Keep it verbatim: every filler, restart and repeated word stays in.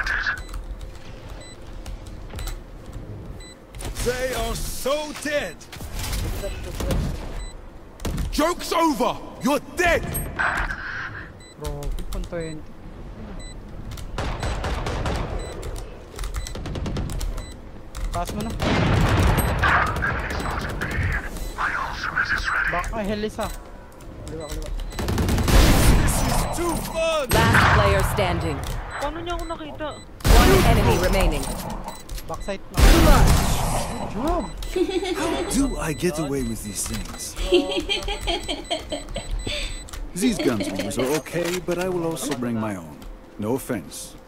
They are so dead. Joke's over. You're dead. Bro, puntoyin. Pass mo na. Baka helis ah. Kaliwa, kaliwa. This is too fun. Last player standing. Paano niya ako nakita? One enemy remaining. Backside na. Good job. How do I get away with these things? These guns moves are okay, but I will also bring my own. No offense.